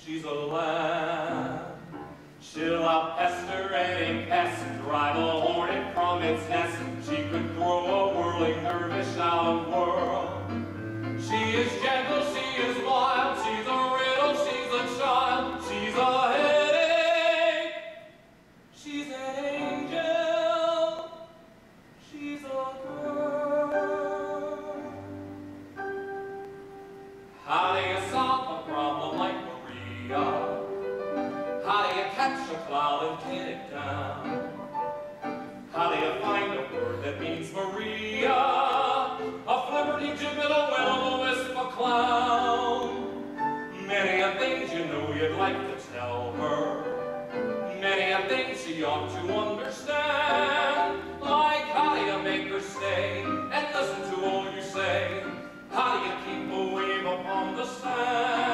she's a lamb. She'll out-pester any pest, drive a hornet from its nest. She could throw a whirling dervish out of world. She is gentle, she is wild, she's a riddle, she's a child, she's a headache, she's an angel, she's a girl. How do you solve a problem like Maria? How do you catch a cloud and pin it down? How do you find a word that means Maria? A flibberty gibbet, a will-o'-the-wisp, a clown. Many a things you know you'd like to tell her. Many a thing she ought to understand. Like how do you make her stay and listen to all you say? How do you keep a wave upon the sand?